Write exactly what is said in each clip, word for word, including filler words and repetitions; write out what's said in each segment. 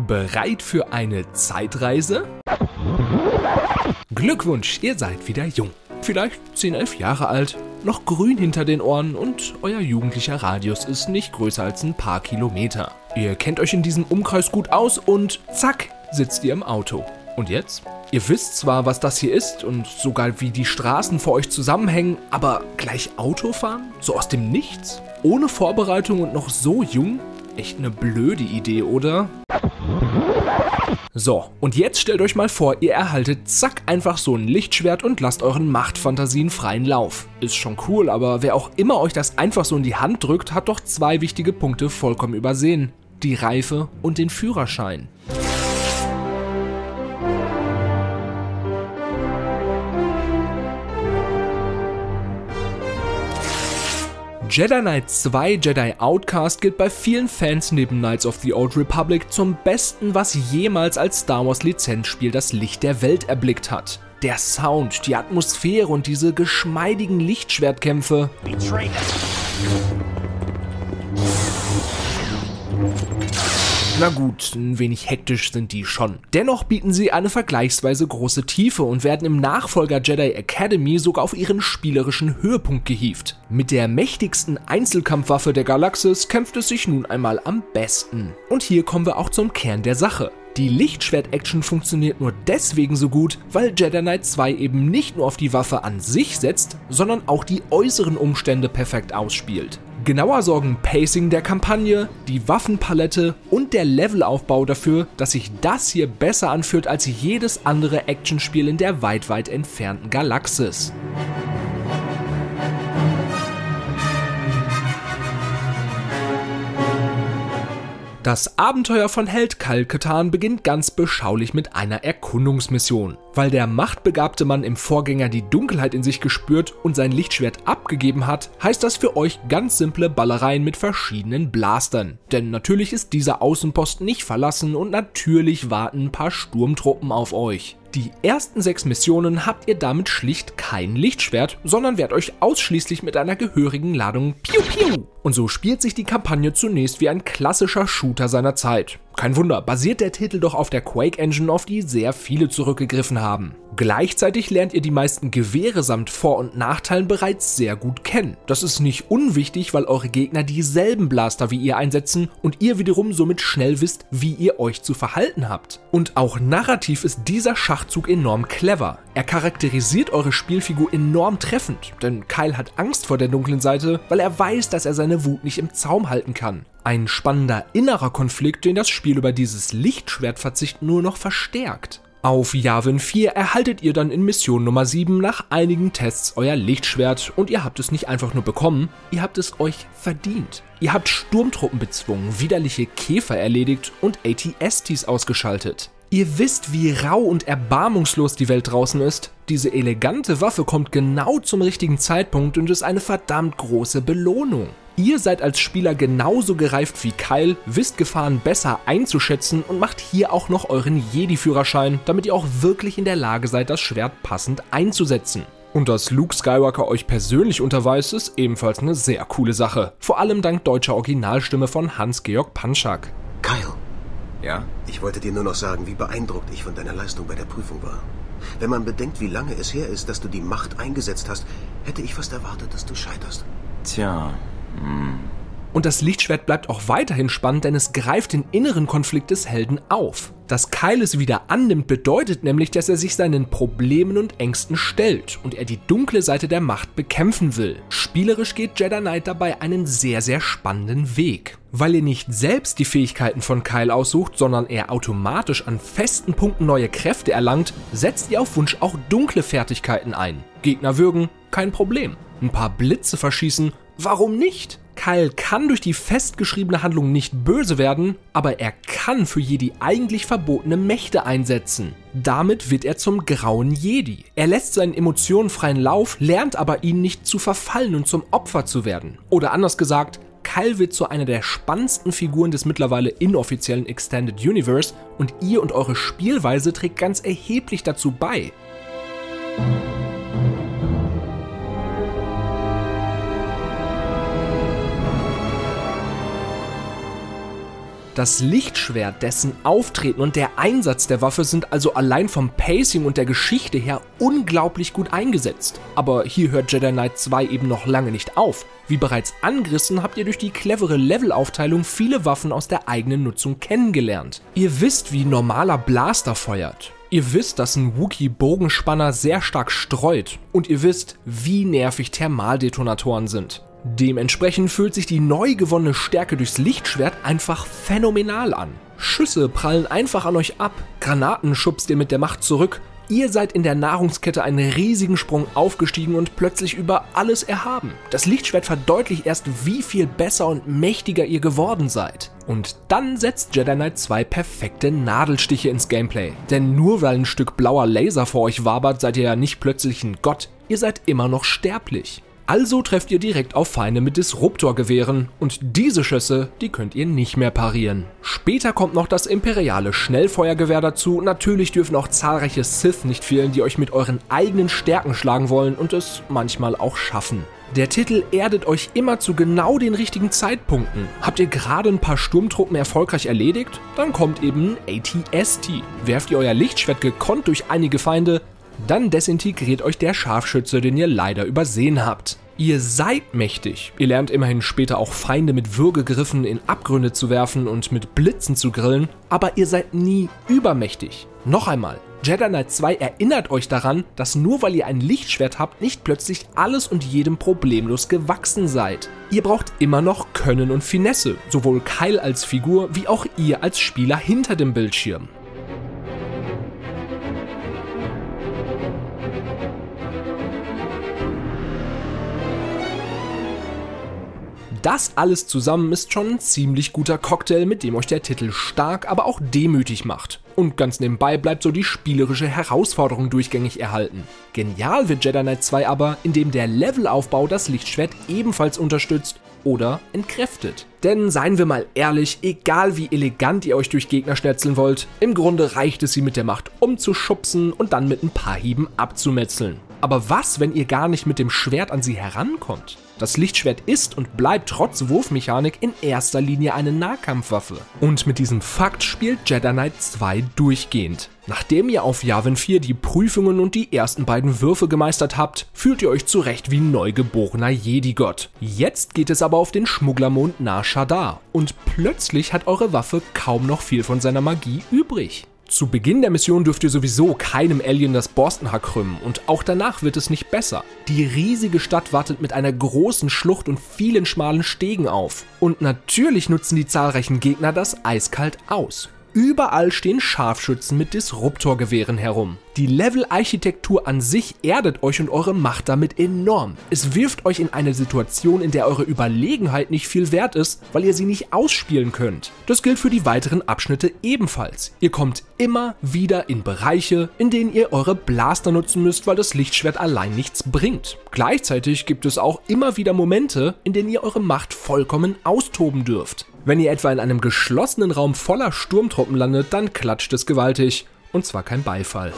Bereit für eine Zeitreise? Glückwunsch, ihr seid wieder jung. Vielleicht zehn, elf Jahre alt, noch grün hinter den Ohren und euer jugendlicher Radius ist nicht größer als ein paar Kilometer. Ihr kennt euch in diesem Umkreis gut aus und zack, sitzt ihr im Auto. Und jetzt? Ihr wisst zwar, was das hier ist und sogar wie die Straßen vor euch zusammenhängen, aber gleich Autofahren? So aus dem Nichts? Ohne Vorbereitung und noch so jung? Echt eine blöde Idee, oder? So, und jetzt stellt euch mal vor, ihr erhaltet zack einfach so ein Lichtschwert und lasst euren Machtfantasien freien Lauf. Ist schon cool, aber wer auch immer euch das einfach so in die Hand drückt, hat doch zwei wichtige Punkte vollkommen übersehen. Die Reife und den Führerschein. Jedi Knight zwei Jedi Outcast gilt bei vielen Fans neben Knights of the Old Republic zum Besten, was jemals als Star Wars Lizenzspiel das Licht der Welt erblickt hat. Der Sound, die Atmosphäre und diese geschmeidigen Lichtschwertkämpfe. Na gut, ein wenig hektisch sind die schon. Dennoch bieten sie eine vergleichsweise große Tiefe und werden im Nachfolger Jedi Academy sogar auf ihren spielerischen Höhepunkt gehievt. Mit der mächtigsten Einzelkampfwaffe der Galaxis kämpft es sich nun einmal am besten. Und hier kommen wir auch zum Kern der Sache. Die Lichtschwert-Action funktioniert nur deswegen so gut, weil Jedi Knight zwei eben nicht nur auf die Waffe an sich setzt, sondern auch die äußeren Umstände perfekt ausspielt. Genauer sorgen Pacing der Kampagne, die Waffenpalette und der Levelaufbau dafür, dass sich das hier besser anfühlt als jedes andere Actionspiel in der weit, weit entfernten Galaxis. Das Abenteuer von Held Kal-Katarn beginnt ganz beschaulich mit einer Erkundungsmission. Weil der machtbegabte Mann im Vorgänger die Dunkelheit in sich gespürt und sein Lichtschwert abgegeben hat, heißt das für euch ganz simple Ballereien mit verschiedenen Blastern. Denn natürlich ist dieser Außenposten nicht verlassen und natürlich warten ein paar Sturmtruppen auf euch. Die ersten sechs Missionen habt ihr damit schlicht kein Lichtschwert, sondern werdet euch ausschließlich mit einer gehörigen Ladung Piu Piu. Und so spielt sich die Kampagne zunächst wie ein klassischer Shooter seiner Zeit. Kein Wunder, basiert der Titel doch auf der Quake Engine, auf die sehr viele zurückgegriffen haben. Gleichzeitig lernt ihr die meisten Gewehre samt Vor- und Nachteilen bereits sehr gut kennen. Das ist nicht unwichtig, weil eure Gegner dieselben Blaster wie ihr einsetzen und ihr wiederum somit schnell wisst, wie ihr euch zu verhalten habt. Und auch narrativ ist dieser Schachzug enorm clever. Er charakterisiert eure Spielfigur enorm treffend, denn Kyle hat Angst vor der dunklen Seite, weil er weiß, dass er seine Wut nicht im Zaum halten kann. Ein spannender innerer Konflikt, den das Spiel über dieses Lichtschwertverzicht nur noch verstärkt. Auf Yavin vier erhaltet ihr dann in Mission Nummer sieben nach einigen Tests euer Lichtschwert und ihr habt es nicht einfach nur bekommen, ihr habt es euch verdient. Ihr habt Sturmtruppen bezwungen, widerliche Käfer erledigt und A T S Ts ausgeschaltet. Ihr wisst, wie rau und erbarmungslos die Welt draußen ist. Diese elegante Waffe kommt genau zum richtigen Zeitpunkt und ist eine verdammt große Belohnung. Ihr seid als Spieler genauso gereift wie Kyle, wisst Gefahren besser einzuschätzen und macht hier auch noch euren Jedi-Führerschein, damit ihr auch wirklich in der Lage seid, das Schwert passend einzusetzen. Und dass Luke Skywalker euch persönlich unterweist, ist ebenfalls eine sehr coole Sache. Vor allem dank deutscher Originalstimme von Hans-Georg Panschak. Kyle. Ja? Ich wollte dir nur noch sagen, wie beeindruckt ich von deiner Leistung bei der Prüfung war. Wenn man bedenkt, wie lange es her ist, dass du die Macht eingesetzt hast, hätte ich fast erwartet, dass du scheiterst. Tja, hm. Und das Lichtschwert bleibt auch weiterhin spannend, denn es greift den inneren Konflikt des Helden auf. Dass Kyle es wieder annimmt, bedeutet nämlich, dass er sich seinen Problemen und Ängsten stellt und er die dunkle Seite der Macht bekämpfen will. Spielerisch geht Jedi Knight dabei einen sehr, sehr spannenden Weg. Weil ihr nicht selbst die Fähigkeiten von Kyle aussucht, sondern er automatisch an festen Punkten neue Kräfte erlangt, setzt ihr auf Wunsch auch dunkle Fertigkeiten ein. Gegner würgen, kein Problem. Ein paar Blitze verschießen, warum nicht? Kyle kann durch die festgeschriebene Handlung nicht böse werden, aber er kann für Jedi eigentlich verbotene Mächte einsetzen. Damit wird er zum grauen Jedi. Er lässt seinen Emotionen freien Lauf, lernt aber ihnen nicht zu verfallen und zum Opfer zu werden. Oder anders gesagt, Kyle wird zu einer der spannendsten Figuren des mittlerweile inoffiziellen Extended Universe und ihr und eure Spielweise trägt ganz erheblich dazu bei. Das Lichtschwert, dessen Auftreten und der Einsatz der Waffe sind also allein vom Pacing und der Geschichte her unglaublich gut eingesetzt. Aber hier hört Jedi Knight zwei eben noch lange nicht auf. Wie bereits angerissen, habt ihr durch die clevere Levelaufteilung viele Waffen aus der eigenen Nutzung kennengelernt. Ihr wisst, wie normaler Blaster feuert. Ihr wisst, dass ein Wookiee-Bogenspanner sehr stark streut. Und ihr wisst, wie nervig Thermaldetonatoren sind. Dementsprechend fühlt sich die neu gewonnene Stärke durchs Lichtschwert einfach phänomenal an. Schüsse prallen einfach an euch ab, Granaten schubst ihr mit der Macht zurück, ihr seid in der Nahrungskette einen riesigen Sprung aufgestiegen und plötzlich über alles erhaben. Das Lichtschwert verdeutlicht erst, wie viel besser und mächtiger ihr geworden seid. Und dann setzt Jedi Knight zwei perfekte Nadelstiche ins Gameplay. Denn nur weil ein Stück blauer Laser vor euch wabert, seid ihr ja nicht plötzlich ein Gott, ihr seid immer noch sterblich. Also trefft ihr direkt auf Feinde mit Disruptorgewehren und diese Schüsse, die könnt ihr nicht mehr parieren. Später kommt noch das imperiale Schnellfeuergewehr dazu, natürlich dürfen auch zahlreiche Sith nicht fehlen, die euch mit euren eigenen Stärken schlagen wollen und es manchmal auch schaffen. Der Titel erdet euch immer zu genau den richtigen Zeitpunkten. Habt ihr gerade ein paar Sturmtruppen erfolgreich erledigt? Dann kommt eben ein A T S T. Werft ihr euer Lichtschwert gekonnt durch einige Feinde, dann desintegriert euch der Scharfschütze, den ihr leider übersehen habt. Ihr seid mächtig. Ihr lernt immerhin später auch Feinde mit Würgegriffen in Abgründe zu werfen und mit Blitzen zu grillen, aber ihr seid nie übermächtig. Noch einmal, Jedi Knight zwei erinnert euch daran, dass nur weil ihr ein Lichtschwert habt, nicht plötzlich alles und jedem problemlos gewachsen seid. Ihr braucht immer noch Können und Finesse, sowohl Kyle als Figur wie auch ihr als Spieler hinter dem Bildschirm. Das alles zusammen ist schon ein ziemlich guter Cocktail, mit dem euch der Titel stark, aber auch demütig macht. Und ganz nebenbei bleibt so die spielerische Herausforderung durchgängig erhalten. Genial wird Jedi Knight zwei aber, indem der Levelaufbau das Lichtschwert ebenfalls unterstützt oder entkräftet. Denn seien wir mal ehrlich, egal wie elegant ihr euch durch Gegner schnetzeln wollt, im Grunde reicht es, sie mit der Macht umzuschubsen und dann mit ein paar Hieben abzumetzeln. Aber was, wenn ihr gar nicht mit dem Schwert an sie herankommt? Das Lichtschwert ist und bleibt trotz Wurfmechanik in erster Linie eine Nahkampfwaffe. Und mit diesem Fakt spielt Jedi Knight zwei durchgehend. Nachdem ihr auf Yavin vier die Prüfungen und die ersten beiden Würfe gemeistert habt, fühlt ihr euch zurecht wie ein neugeborener Jedi-Gott. Jetzt geht es aber auf den Schmugglermond Nar Shaddaa und plötzlich hat eure Waffe kaum noch viel von seiner Magie übrig. Zu Beginn der Mission dürft ihr sowieso keinem Alien das Borstenhaar krümmen und auch danach wird es nicht besser. Die riesige Stadt wartet mit einer großen Schlucht und vielen schmalen Stegen auf. Und natürlich nutzen die zahlreichen Gegner das eiskalt aus. Überall stehen Scharfschützen mit Disruptorgewehren herum. Die Level-Architektur an sich erdet euch und eure Macht damit enorm. Es wirft euch in eine Situation, in der eure Überlegenheit nicht viel wert ist, weil ihr sie nicht ausspielen könnt. Das gilt für die weiteren Abschnitte ebenfalls. Ihr kommt immer wieder in Bereiche, in denen ihr eure Blaster nutzen müsst, weil das Lichtschwert allein nichts bringt. Gleichzeitig gibt es auch immer wieder Momente, in denen ihr eure Macht vollkommen austoben dürft. Wenn ihr etwa in einem geschlossenen Raum voller Sturmtruppen landet, dann klatscht es gewaltig. Und zwar kein Beifall.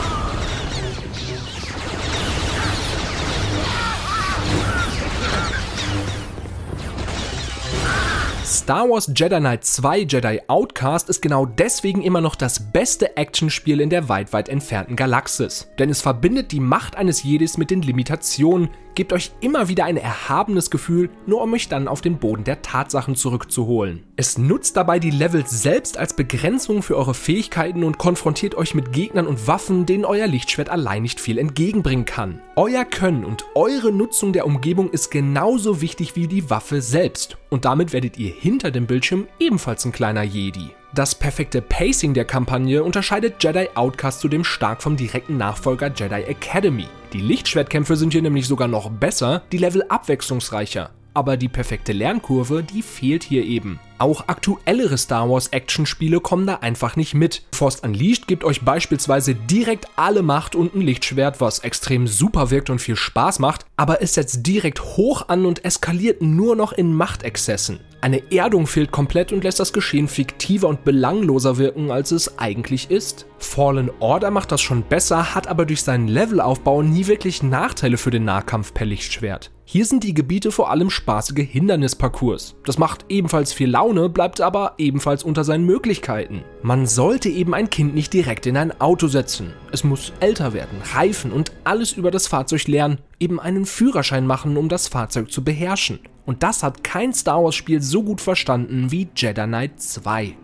Star Wars Jedi Knight zwei Jedi Outcast ist genau deswegen immer noch das beste Actionspiel in der weit, weit entfernten Galaxis. Denn es verbindet die Macht eines Jedis mit den Limitationen, gibt euch immer wieder ein erhabenes Gefühl, nur um euch dann auf den Boden der Tatsachen zurückzuholen. Es nutzt dabei die Levels selbst als Begrenzung für eure Fähigkeiten und konfrontiert euch mit Gegnern und Waffen, denen euer Lichtschwert allein nicht viel entgegenbringen kann. Euer Können und eure Nutzung der Umgebung ist genauso wichtig wie die Waffe selbst. Und damit werdet ihr hinter dem Bildschirm ebenfalls ein kleiner Jedi. Das perfekte Pacing der Kampagne unterscheidet Jedi Outcast zudem stark vom direkten Nachfolger Jedi Academy. Die Lichtschwertkämpfe sind hier nämlich sogar noch besser, die Level abwechslungsreicher. Aber die perfekte Lernkurve, die fehlt hier eben. Auch aktuellere Star Wars Actionspiele kommen da einfach nicht mit. Force Unleashed gibt euch beispielsweise direkt alle Macht und ein Lichtschwert, was extrem super wirkt und viel Spaß macht, aber es setzt direkt hoch an und eskaliert nur noch in Machtexzessen. Eine Erdung fehlt komplett und lässt das Geschehen fiktiver und belangloser wirken, als es eigentlich ist. Fallen Order macht das schon besser, hat aber durch seinen Levelaufbau nie wirklich Nachteile für den Nahkampf per Lichtschwert. Hier sind die Gebiete vor allem spaßige Hindernisparcours. Das macht ebenfalls viel Laune, bleibt aber ebenfalls unter seinen Möglichkeiten. Man sollte eben ein Kind nicht direkt in ein Auto setzen. Es muss älter werden, reifen und alles über das Fahrzeug lernen, eben einen Führerschein machen, um das Fahrzeug zu beherrschen. Und das hat kein Star Wars Spiel so gut verstanden wie Jedi Knight zwei.